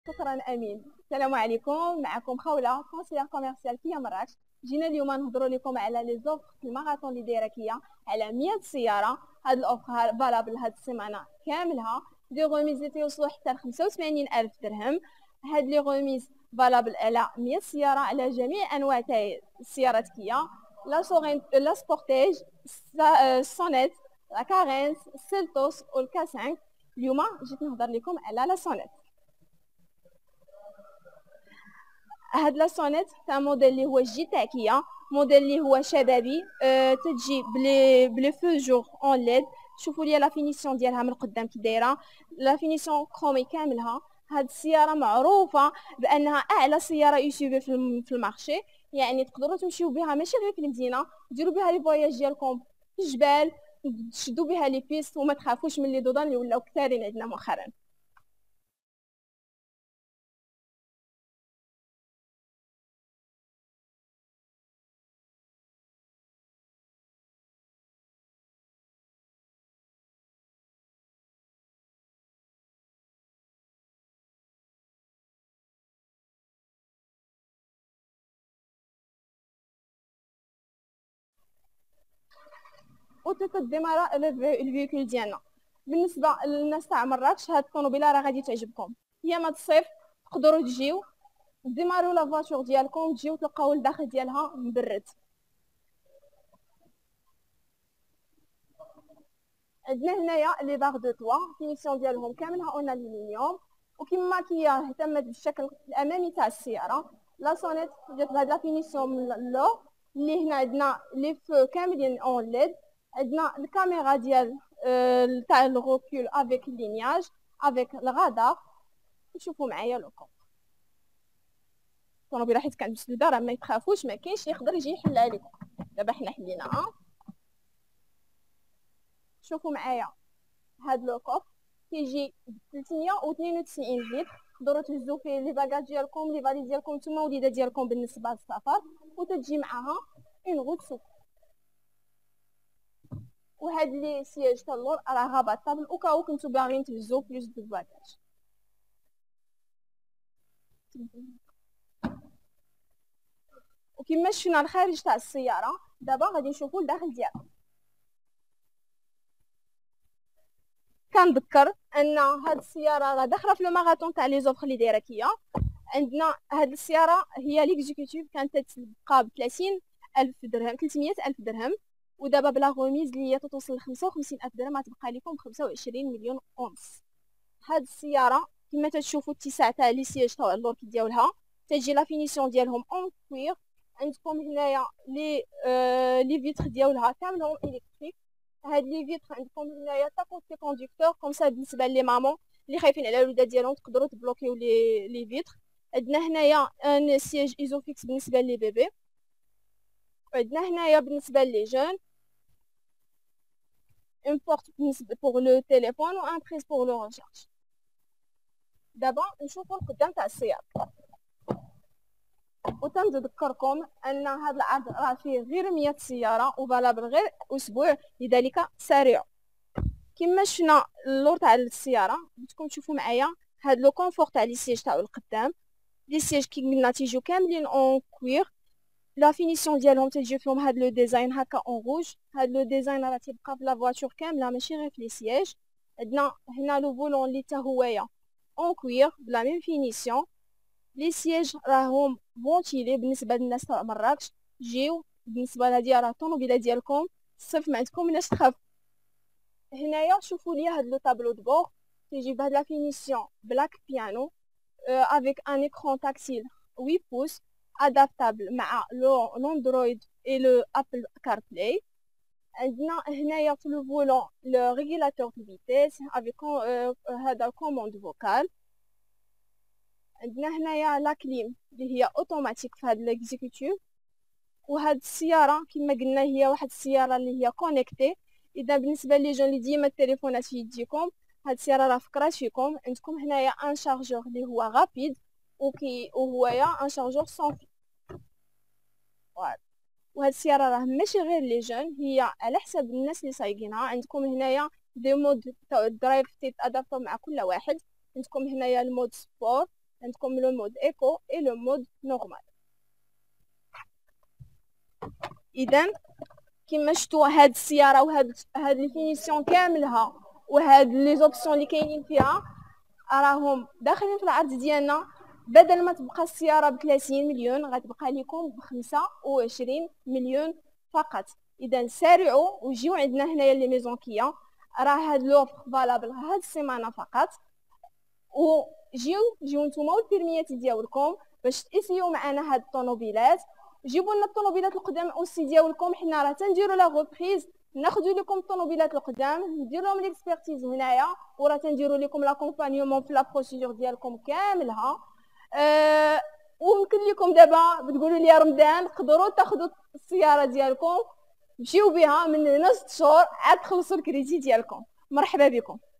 شكرا امين. السلام عليكم، معكم خوله كونسيير كوميرسيال كيا مراكش. جينا اليوم نهضروا لكم على لي زوفر في الماراثون اللي دايره كيا على 100 سياره. هاد الاوفر فالابل هاد السيمانه كاملها، دي غوميز اللي توصلوا حتى ل 85,000 درهم. هاد لي غوميز فالابل على 100 سياره على جميع انواع تاع السيارات كيا، لا سبورتيج، السونيت، لا كارينس، السيلتوس والكا 5. اليوم جيت نهضر لكم على لا سونيت. هاد لا سونيت تاع موديل اللي هو جي تاع كيا، موديل اللي هو شبابي. تجي بلي فو جور اون ليد. شوفوا لي لا فينيسيون ديالها من القدام كي دايره، لا فينيسيون كرومي كاملها. هاد السياره معروفه بانها اعلى سياره يوسيبي في المارشي، يعني تقدروا تمشيو بها ماشي غير في المدينه، ديروا بها لي فواياج ديالكم في الجبال، تشدوا بها لي بيست وما تخافوش من لي دودان اللي ولاو كثارين عندنا مؤخرا. وتقدم الفيكول ديالنا. بالنسبه للناس تاع مراكش، هاد الطوموبيله راه غادي تعجبكم. هي مات الصيف تقدروا تجيو ديمارو لا فواتور ديالكم، تجيو تلقاو الداخل ديالها مبرد. عندنا هنايا لي باغ دو توا، فينيسيون ديالهم كاملها اون الومنيوم. وكما كيا اهتمت بالشكل الامامي تاع السياره، لا سونيت جات بهاد لا فينيسيون من اللو. اللي هنا عندنا لي فو كاملين اون ليد، عندنا الكاميرا ديال تاع الغوكول افيك لينياج افيك الغادار. شوفوا معايا لوكم الطوموبيله، حيت كانت مسدوده راه ما تخافوش، ما كاينش اللي يقدر يجي يحلها لكم. دابا حنا حليناها. شوفوا معايا هاد لوكوب كيجي 392 لتر، تقدروا تهزوا فيه لي باكاج ديالكم، لي فاليز ديالكم نتوما وليده ديالكم بالنسبه للسفر، وتجي معاها اون غوت سوف. وهاد لي سياج تاع اللور راه هابطابل وكاو كنتو باغيين تهزوا بلوس دو باكاج. وكما شفنا الخارج تاع السياره، دابا غادي نشوفوا الداخل ديالها. كنذكر ان هاد السياره راه داخله في لو ماراثون تاع لي زوفر اللي دايره كيا. عندنا هاد السياره هي ليكزيكوتيف، كانت تتبقى ب 30,000 درهم، 300,000 درهم. ودابا بلا غوميز اللي هي توصل ل 55,000 درهم غتبقى لكم ب 25 مليون ونص. هاد السياره كما تشوفوا الاتساع تاع لي سياج تاع اللور ديالها، تجي لا فينيسيون ديالهم اون كوير. عندكم هنايا لي فيتر ديالها كاملهم الكتريك. هاد لي فيتر عندكم هنايا تا كوتي كونديكتور، كوم سا بالنسبه لي مامون اللي خايفين على الولاد ديالهم تقدروا تبلوكيو لي فيتر. عندنا هنايا ان سياج ايزوفيكس بالنسبه لي بيبي. عندنا هنايا بالنسبه لي جون اون بورت بالنسبه بوغ لو تيليفون و ان بريز بوغ لو ريشارج. دابا نشوفوا القدام تاع السياره. وتنذكركم ان هذا العرض راه فيه غير 100 سياره وفالابل غير اسبوع، لذلك سارعوا. كما شفنا اللور تاع السياره، بدكم تشوفوا معايا هاد لو كونفور تاع لي سيج تاع القدام. لي سيج كي قلنا تيجيو كاملين اون كوير. لا فينيسيون ديالهم تجي فيهم هاد لو ديزاين هكا اون روج. هاد لو ديزاين راه تيبقى في لا فواتور كامله ماشي غير في لي سياج. عندنا هنا لو فولون اللي حتى هويا اون كوير بلا ميم فينيسيون. لي سياج راهم فونتيلي بالنسبه للناس تاع مراكش. جيو بالنسبه لهادي راه الطوموبيله ديالكم، الصيف ما عندكم مناش تخاف. هنايا شوفوا لي هاد لو طابلو دو بور، تيجي بهاد لا فينيسيون بلاك بيانو افيك ان ايكرون تاكتيل 8 بوس ادابتابل مع الاندرويد اي لو ابل كار بلاي. عندنا هنايا في لو فولون لو ريغولاتور دو فيتيس افيك هذا كوموند فوكال. عندنا هنايا لا كليم اللي هي اوتوماتيك في هاد ليكزيكوتيف. وهاد السياره كما قلنا هي واحد السياره اللي هي كونيكتي. اذا بالنسبه لي جون اللي ديما التليفونات في يديكم، هاد السياره راه فكرات فيكم. عندكم هنايا ان شارجور اللي هو غابيد وهويا ان شارجور سون في. وهاد السياره راه ماشي غير لي جون، هي على حسب الناس اللي سايقينها. عندكم هنايا دي مود تاع الدرايف تيتادابتو مع كل واحد. عندكم هنايا المود سبور عندكم لو مود ايكو اي لو مود نورمال. اذا كيما شفتوا هاد السياره هاد الفينيسيون كاملها وهاد لي زوبسيون اللي كاينين فيها راهم داخلين في العرض ديالنا. بدل ما تبقى السياره ب 30 مليون غتبقى لكم ب 25 مليون فقط. اذا سارعوا وجيو عندنا هنايا لي ميزون كيا، راه هاد لوفر فالابل هاد السيمانه فقط. وجيو نتوما والبيرميات ديالكم باش تاسيو معنا هاد الطوموبيلات. جيبوا لنا الطوموبيلات القدام اوسي ديالكم، حنا راه تنديروا لا ريبريز، ناخذوا لكم الطوموبيلات القدام نديروا لهم ليكسبيرتيز هنايا، وراه تنديروا لكم لاكومبانيومون في لا بروسيدور ديالكم كاملها. ويمكن لكم دابا بتقولوا لي يا رمضان تقدروا تاخذوا السياره ديالكم تمشيو بها من هنا 6 شهور عاد تخلصوا الكريدي ديالكم. مرحبا بكم.